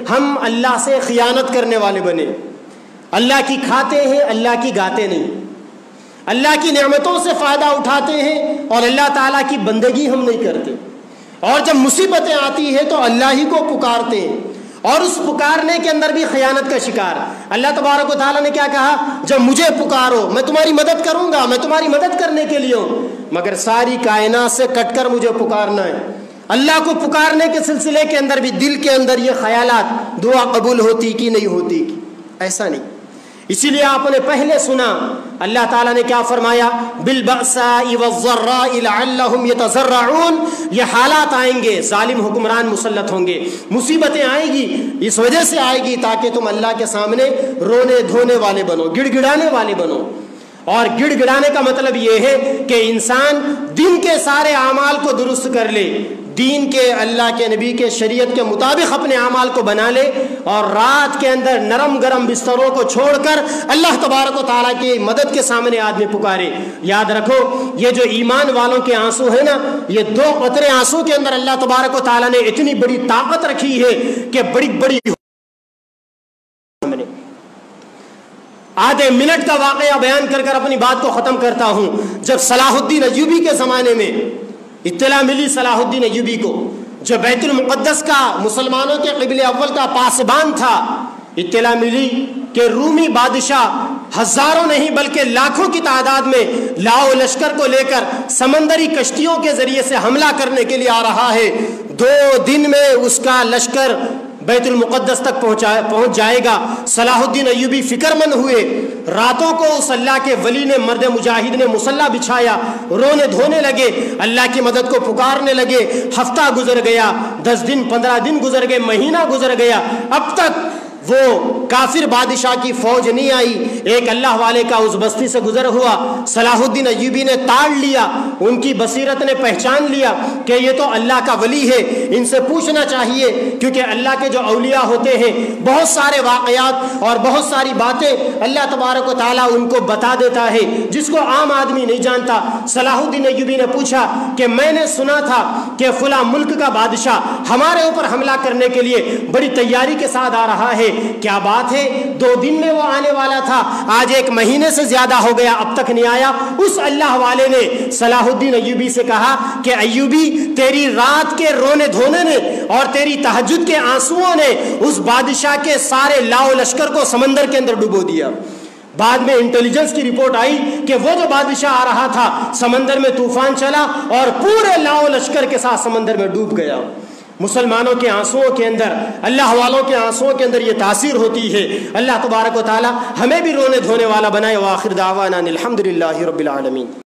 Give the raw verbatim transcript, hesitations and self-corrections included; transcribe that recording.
ہم اللہ سے خیانت کرنے والے بنے. اللہ کی کھاتے ہیں, اللہ کی گاتے نہیں. اللہ کی نعمتوں سے فائدہ اٹھاتے ہیں اور اللہ تعالیٰ کی بندگی ہم نہیں کرتے. اور جب مصیبتیں آتی ہیں تو اللہ ہی کو پکارتے ہیں, اور اس پکارنے کے اندر بھی خیانت کا شکار. اللہ تبارک و تعالیٰ نے کیا کہا, جب مجھے پکارو میں تمہاری مدد کروں گا, میں تمہاری مدد کرنے کے لیے ہوں, مگر ساری کائنات سے کٹ کر مجھے پکارنا ہے. اللہ کو پکارنے کے سلسلے کے اندر بھی دل کے اندر یہ خیالات, دعا قبول ہوتی کہ نہیں ہوتی کی, ایسا نہیں. اسی لیے آپ نے پہلے سنا اللہ تعالیٰ نے کیا فرمایا, بالبأساء والضراء لعلهم يتضرعون. یہ حالات آئیں گے, ظالم حکمران مسلط ہوں گے, مصیبتیں آئیں گی, اس وجہ سے آئے گی تاکہ تم اللہ کے سامنے رونے دھونے والے بنو, گڑ گڑانے والے بنو. اور گڑ گڑانے کا مطلب یہ ہے کہ انسان دن کے سارے اعمال کو درست کر لے, دین کے, اللہ کے نبی کے شریعت کے مطابق اپنے اعمال کو بنا لے, اور رات کے اندر نرم گرم بستروں کو چھوڑ کر اللہ تبارک و تعالیٰ کی مدد کے سامنے آدمی پکارے. یاد رکھو یہ جو ایمان والوں کے آنسو ہے نا, یہ دو قطرے آنسو کے اندر اللہ تبارک و تعالیٰ نے اتنی بڑی طاقت رکھی ہے کہ بڑی بڑی. آدھے منٹ کا واقعہ بیان کر کر اپنی بات کو ختم کرتا ہوں. جب صلاح الدین ایوبی کے زمانے میں اطلاع ملی, صلاح الدین ایوبی کو جو بیت المقدس کا مسلمانوں کے قبلہ اول کا پاسبان تھا, اطلاع ملی کہ رومی بادشاہ ہزاروں نہیں بلکہ لاکھوں کی تعداد میں لاؤ لشکر کو لے کر سمندری کشتیوں کے ذریعے سے حملہ کرنے کے لیے آ رہا ہے. دو دن میں اس کا لشکر بیت المقدس تک پہنچ جائے گا. صلاح الدین ایوبی فکر مند ہوئے, راتوں کو اس اللہ کے ولی نے, مرد مجاہد نے مصلی بچھایا, رونے دھونے لگے, اللہ کی مدد کو پکارنے لگے. ہفتہ گزر گیا, دس دن پندرہ دن گزر گئے, مہینہ گزر گیا, اب تک وہ کافر بادشاہ کی فوج نہیں آئی. ایک اللہ والے کا اس بستی سے گزر ہوا, صلاح الدین ایوبی نے تاڑ لیا, ان کی بصیرت نے پہچان لیا کہ یہ تو اللہ کا ولی ہے, ان سے پوچھنا چاہیے, کیونکہ اللہ کے جو اولیاء ہوتے ہیں بہت سارے واقعات اور بہت ساری باتیں اللہ تبارک و تعالیٰ ان کو بتا دیتا ہے جس کو عام آدمی نہیں جانتا. صلاح الدین ایوبی نے پوچھا کہ میں نے سنا تھا کہ فلاں ملک کا بادشاہ ہمارے اوپر حملہ کرنے کے لیے بڑی تیاری کے ساتھ آ رہا ہے, کیا بات ہے؟ دو دن میں وہ آنے والا تھا, آج ایک مہینے سے زیادہ ہو گیا, اب تک نہیں آیا. اس اللہ والے نے صلاح الدین ایوبی سے کہا کہ ایوبی, تیری رات کے رونے دھونے نے اور تیری تہجد کے آنسوؤں نے اس بادشاہ کے سارے لاؤ لشکر کو سمندر کے اندر ڈبو دیا. بعد میں انٹیلیجنس کی رپورٹ آئی کہ وہ جو بادشاہ آ رہا تھا سمندر میں طوفان چلا اور پورے لاؤ لشکر کے ساتھ سمندر میں ڈوب گیا. مسلمانوں کے آنسوؤں کے اندر, اللہ والوں کے آنسوؤں کے اندر یہ تاثیر ہوتی ہے. اللہ تبارک و تعالی ہمیں بھی رونے دھونے والا بنائے. وآخر دعوانا الحمدللہ رب العالمین.